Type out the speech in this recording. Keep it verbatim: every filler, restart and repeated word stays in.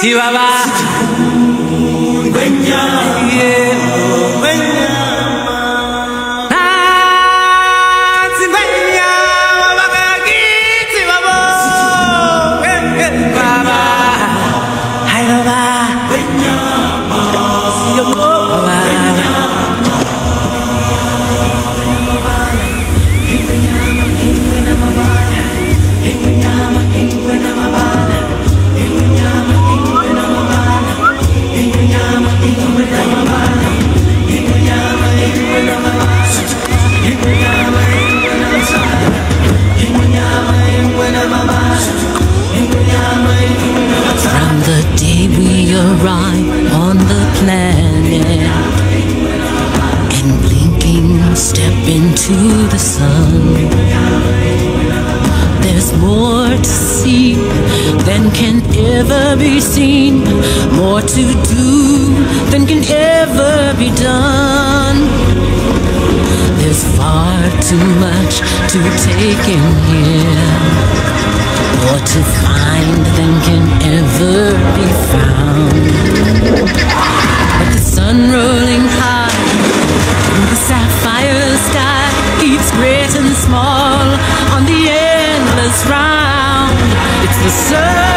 Chihuahua. From the day we arrive on the planet and blinking step into the sun, there's more to see than can ever be seen, more to do than can ever be done. There's far too much to take in here, more to find than can ever be found. But the sun rolling high in the sapphire sky keeps great and small on the endless round. It's the sun.